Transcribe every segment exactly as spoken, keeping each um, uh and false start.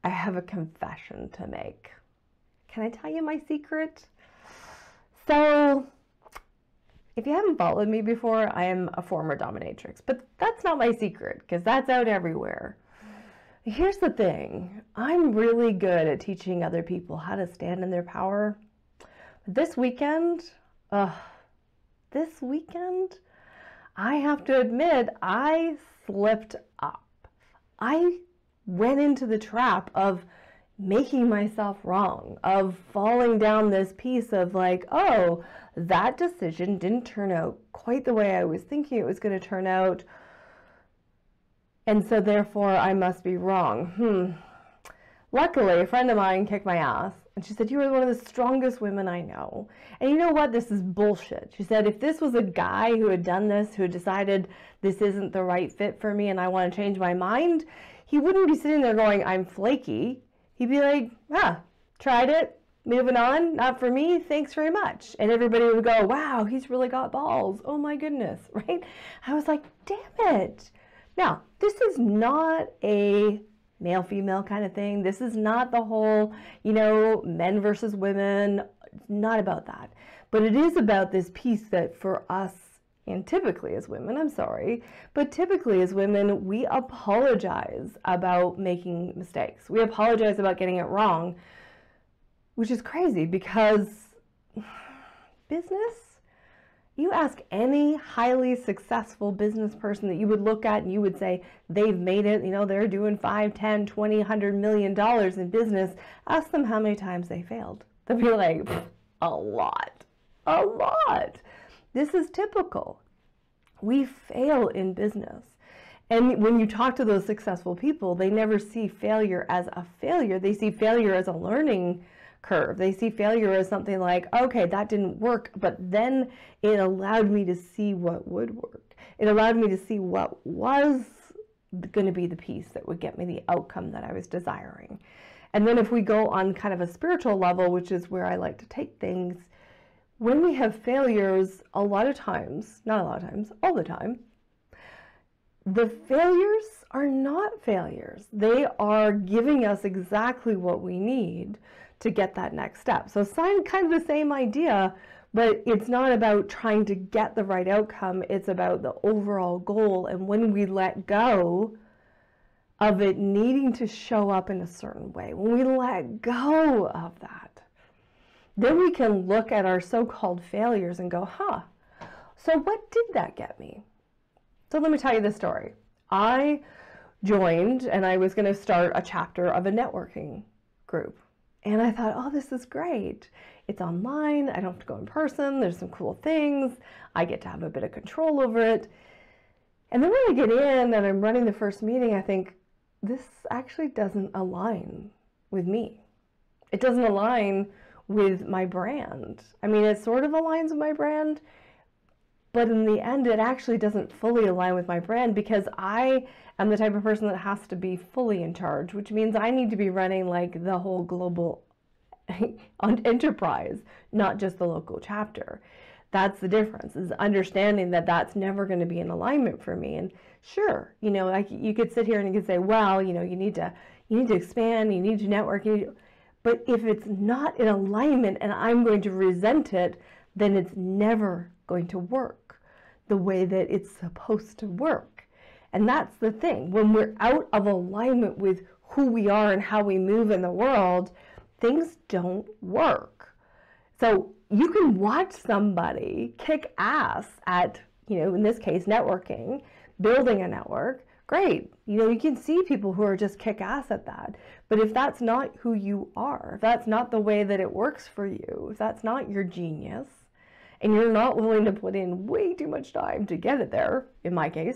I have a confession to make. Can I tell you my secret? So, if you haven't followed me before, I am a former dominatrix, but that's not my secret because that's out everywhere. Here's the thing. I'm really good at teaching other people how to stand in their power. But this weekend, uh, this weekend, I have to admit, I slipped up. I went into the trap of making myself wrong, of falling down this piece of like, oh, that decision didn't turn out quite the way I was thinking it was going to turn out, and so therefore I must be wrong. Hmm. Luckily, a friend of mine kicked my ass, and she said, you are one of the strongest women I know. And you know what? This is bullshit. She said, if this was a guy who had done this, who had decided this isn't the right fit for me and I want to change my mind, he wouldn't be sitting there going, I'm flaky. He'd be like, ah, tried it, moving on, not for me, thanks very much. And everybody would go, wow, he's really got balls. Oh my goodness, right? I was like, damn it. Now, this is not a male-female kind of thing. This is not the whole, you know, men versus women. It's not about that. But it is about this piece that for us, and typically as women, I'm sorry, but typically as women, we apologize about making mistakes. We apologize about getting it wrong, which is crazy because business, you ask any highly successful business person that you would look at and you would say, they've made it, you know, they're doing five, ten, twenty, one hundred million dollars in business. Ask them how many times they failed. They'll be like, a lot, a lot. This is typical. We fail in business. And when you talk to those successful people, they never see failure as a failure. They see failure as a learning curve. They see failure as something like, okay, that didn't work, but then it allowed me to see what would work. It allowed me to see what was going to be the piece that would get me the outcome that I was desiring. And then if we go on kind of a spiritual level, which is where I like to take things, when we have failures, a lot of times, not a lot of times, all the time, the failures are not failures. They are giving us exactly what we need to get that next step. So it's kind of the same idea, but it's not about trying to get the right outcome. It's about the overall goal. And when we let go of it needing to show up in a certain way, when we let go of that, then we can look at our so-called failures and go, huh, so what did that get me? So let me tell you the story. I joined and I was going to start a chapter of a networking group. And I thought, oh, this is great. It's online. I don't have to go in person. There's some cool things. I get to have a bit of control over it. And then when I get in and I'm running the first meeting, I think, this actually doesn't align with me. It doesn't align with my brand. I mean, it sort of aligns with my brand, but in the end, it actually doesn't fully align with my brand because I am the type of person that has to be fully in charge, which means I need to be running like the whole global enterprise, not just the local chapter. That's the difference, is understanding that that's never going to be in alignment for me. And sure, you know, like you could sit here and you could say, well, you know, you need to, you need to expand, you need to network, you need to, but if it's not in alignment and I'm going to resent it, then it's never going to work the way that it's supposed to work. And that's the thing. When we're out of alignment with who we are and how we move in the world, things don't work. So you can watch somebody kick ass at, you know, in this case, networking, building a network. Great. You know, you can see people who are just kick ass at that. But if that's not who you are, if that's not the way that it works for you, if that's not your genius, and you're not willing to put in way too much time to get it there, in my case,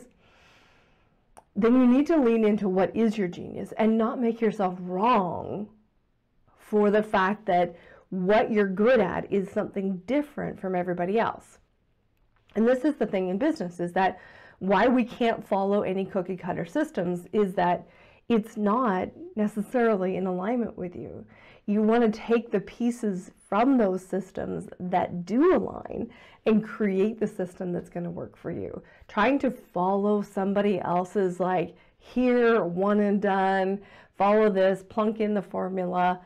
then you need to lean into what is your genius and not make yourself wrong for the fact that what you're good at is something different from everybody else. And this is the thing in business, is that why we can't follow any cookie cutter systems is that it's not necessarily in alignment with you. You want to take the pieces from those systems that do align and create the system that's going to work for you. Trying to follow somebody else's like here, one and done, follow this, plunk in the formula,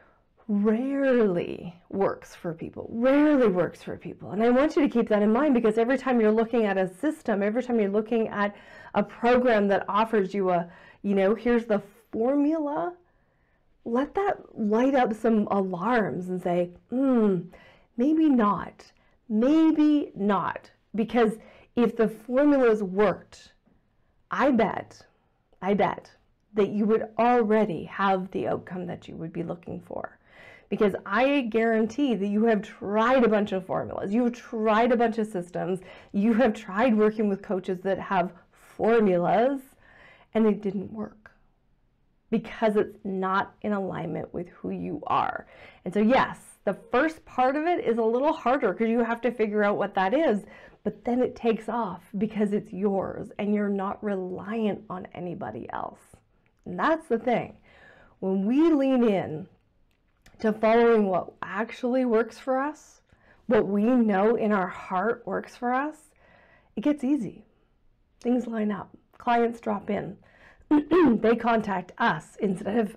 rarely works for people, rarely works for people. And I want you to keep that in mind, because every time you're looking at a system, every time you're looking at a program that offers you a, you know, here's the formula, let that light up some alarms and say, hmm, maybe not, maybe not. Because if the formulas worked, I bet, I bet that you would already have the outcome that you would be looking for. Because I guarantee that you have tried a bunch of formulas, you've tried a bunch of systems, you have tried working with coaches that have formulas, and they didn't work. Because it's not in alignment with who you are. And so yes, the first part of it is a little harder because you have to figure out what that is, but then it takes off because it's yours and you're not reliant on anybody else. And that's the thing. When we lean in to following what actually works for us, what we know in our heart works for us, it gets easy. Things line up. Clients drop in. They contact us instead of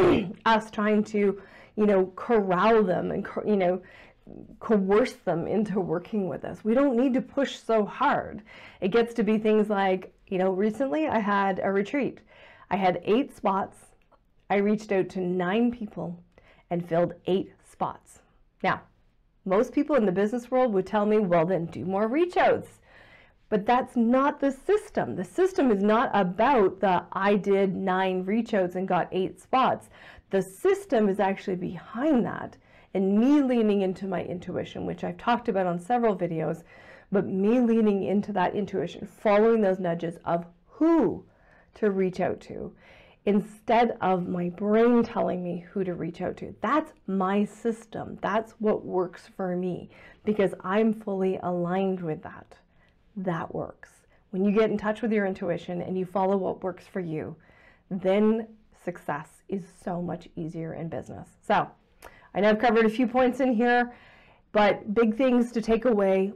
us trying to, you know, corral them and, you know, coerce them into working with us. We don't need to push so hard. It gets to be things like, you know, recently I had a retreat. I had eight spots. I reached out to nine people and filled eight spots. Now, most people in the business world would tell me, well, then do more reach outs. But that's not the system. The system is not about the I did nine reach outs and got eight spots. The system is actually behind that, and me leaning into my intuition, which I've talked about on several videos, but me leaning into that intuition, following those nudges of who to reach out to, instead of my brain telling me who to reach out to. That's my system. That's what works for me, because I'm fully aligned with that. That works. When you get in touch with your intuition and you follow what works for you, then success is so much easier in business. So I know I've covered a few points in here, but big things to take away.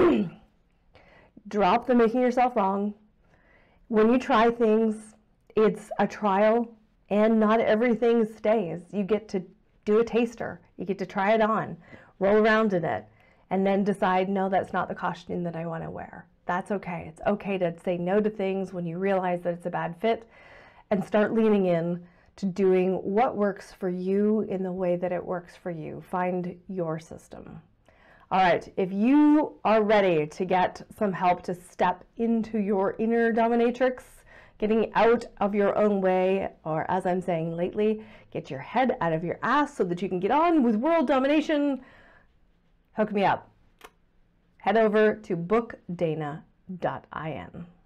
Drop the making yourself wrong. When you try things, it's a trial, and not everything stays. You get to do a taster. You get to try it on, roll around in it, and then decide, no, that's not the costume that I want to wear. That's okay. It's okay to say no to things when you realize that it's a bad fit, and start leaning in to doing what works for you in the way that it works for you. Find your system. All right, if you are ready to get some help to step into your inner dominatrix, getting out of your own way, or as I'm saying lately, get your head out of your ass so that you can get on with world domination, hook me up. Head over to book dana dot I N.